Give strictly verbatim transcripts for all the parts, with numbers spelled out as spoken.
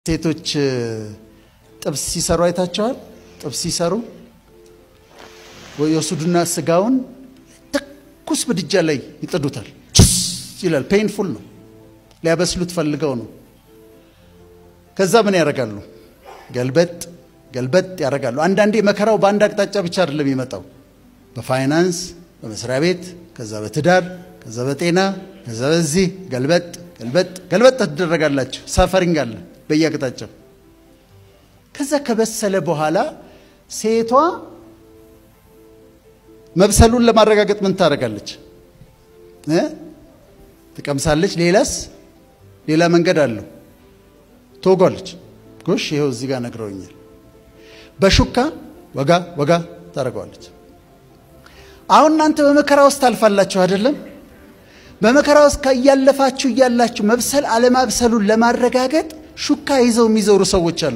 ሴቶች ጥብስ ሲሰሩ አይታቸዋል ጥብስ ሲሰሩ ወይወስዱና ስጋውን ተኩስ በድጃ ላይ ይጥዱታል ይላል ፔንፉል ነው ሊያበስሉት ፈልገው ነው ከዛ ምን ያረጋሉ ገልበጥ ገልበጥ ያረጋሉ አንዳንዴ መከራው ባንድ አቅጣጫ ብቻ አይደለም ይመጣው በፋይናንስ በመስሪያ ቤት ከዛ በትዳር ከዛ በጤና ከዛ በዚህ ገልበጥ ገልበጥ ገልበጥ ተደረጋላችሁ ሳፈሪንግ አለ በየአቅጣጫው ከዛ ከበሰለ በኋላ ሴቷ መብሰሉን ለማረጋገጥ ምን ታረጋለች እ ተቀምሳለች ሌላስ ሌላ መንገድ አለው ተወጋለች ጎሽ ይሄው እዚህ ጋር ነግረውኛል በሹካ ወጋ ወጋ ታረጋለች አሁን እናንተ በመከራ ውስጥ ታልፋላችሁ አይደለም በመከራ ውስጥ ከያለፋችሁ ያላችሁ መብሰል አለማብሰሉን ለማረጋገጥ ሹካ ይዘው የሚዞሩ ሰዎች አሉ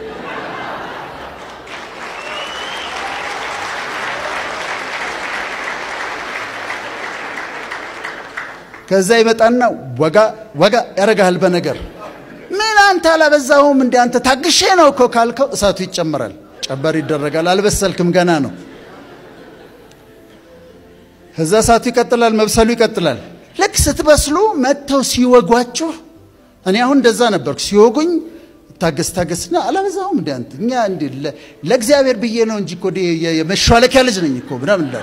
ከዛ ይመጣና ወጋ ወጋ ያረጋል በነገር ምን አንተ አላበዛውም እንዴ አንተ ታግሼ ነው እኮ ካልከው እሳቱ ይጨመራል ጨበር ይደረጋል አልበሰልክም ገና ነው ከዛ እሳቱ ይቀጥላል መብሰሉ ይቀጥላል ልክ ስትበስሉ መተው ሲወጓችሁ እኔ አሁን እንደዛ ነበርኩ ሲወጉኝ ታገስ ታገስና አላበዛውም እንዴ አንተ እኛ እንዴ ለእግዚአብሔር ብዬ ነው እንጂ እኮ የመሻለኪያ ልጅ ነኝ እኮ ምናምን እንዳለ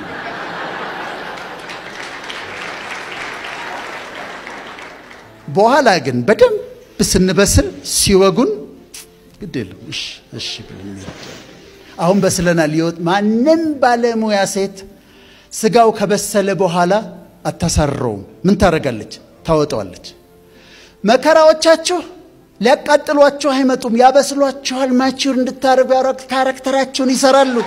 በኋላ ግን በደንብ ስንበስል ሲወጉን ግዴለም እሺ እሺ ብለን አሁን በስለናል ይወጥ ማንንም ባለሙያ ሴት ስጋው ከበሰለ በኋላ አታሳረው ምን ታረጋለች ታወጣዋለች መከራዎቻችሁ ሊያቃጥሏችሁ አይመጡም ያበስሏችኋል ማቹር እንድታረጉ ያረክ ካራክተራቸውን ይሰራሉ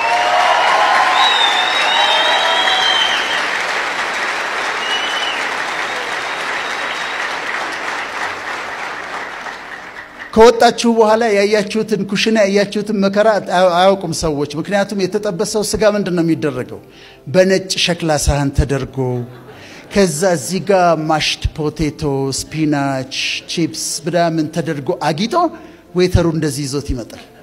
ከወጣችሁ በኋላ ያያችሁትን ኩሽና ያያችሁትን መከራ አያውቁም ሰዎች ምክንያቱም የተጠበሰው ስጋ ምንድነው የሚደረገው በነጭ ሸክላ ሳህን ተደርጎ ከዛ እዚህ ጋር ማሽድ ፖቴቶ ስፒናች ቺፕስ ብዳምን ተደርጎ አጊጦ ዌተሩ እንደዚህ ይዞት ይመጣል